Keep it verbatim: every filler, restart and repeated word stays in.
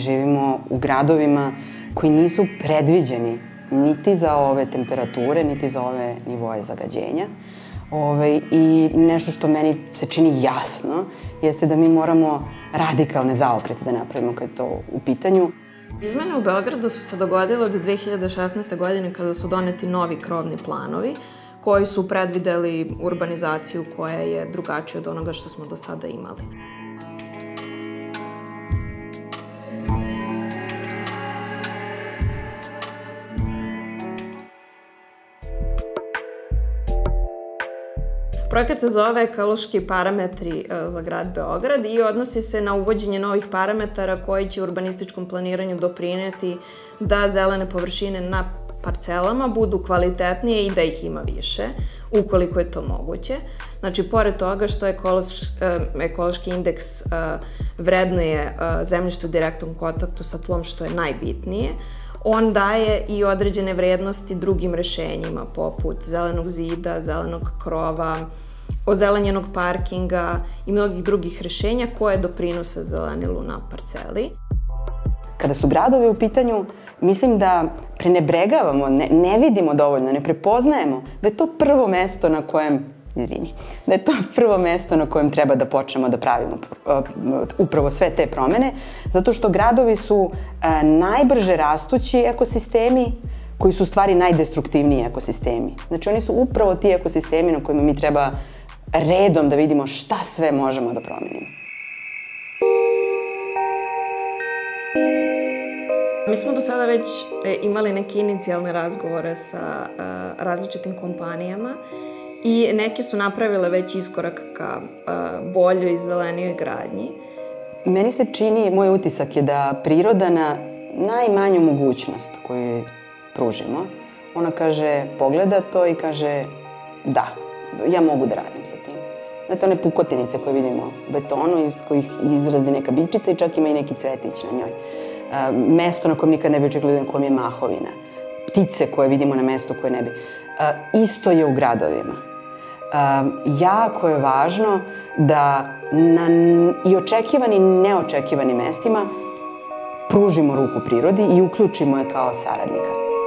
živimo u gradovima koji nisu predviđeni niti za ove temperature, niti za ove nivoje zagađenja. I nešto što meni se čini jasno jeste da mi moramo radikalne zaokrete da napravimo kad je to u pitanju. Izmene u Beogradu su se dogodile od dve hiljade šesnaeste. godine kada su doneti novi krovni planovi koji su predvideli urbanizaciju koja je drugačija od onoga što smo do sada imali. Projekat se zove Ekološki parametri za grad Beograd i odnosi se na uvođenje novih parametara koji će urbanističkom planiranju doprineti da zelene površine na parcelama budu kvalitetnije i da ih ima više, ukoliko je to moguće. Znači, pored toga što ekološki indeks vrednuje zemljište u direktnom kontaktu sa tlom, što je najbitnije, on daje i određene vrednosti drugim rešenjima, poput zelenog zida, zelenog krova, ozelenjenog parkinga i mnogih drugih rešenja koje doprinose zelenilu na parceli. Kada su gradovi u pitanju, mislim da prenebregavamo, ne vidimo dovoljno, ne prepoznajemo da je to prvo mesto na kojem, izvini, da je to prvo mesto na kojem treba da počnemo da pravimo upravo sve te promene, zato što gradovi su najbrže rastući ekosistemi koji su u stvari najdestruktivniji ekosistemi. Znači, oni su upravo ti ekosistemi na kojima mi treba redom da vidimo šta sve možemo da promenimo. Mi smo do sada već imali neke inicijalne razgovore sa različitim kompanijama i neke su napravile već iskorak ka boljoj i zelenijoj gradnji. Meni se čini, moj utisak je da priroda na najmanju mogućnost koju pružimo, ona kaže, pogleda to i kaže da, ja mogu da radim sa tim. Znate, one pukotinice koje vidimo u betonu iz kojih izrazi neka bičica i čak ima i neki cvetić na njoj. Mesto na kojem nikad ne bi očekali na kojem je mahovina. Ptice koje vidimo na mestu koje ne bi. Isto je u gradovima. Jako je važno da na i očekivanim i neočekivanim mestima pružimo ruku prirodi i uključimo je kao saradnika.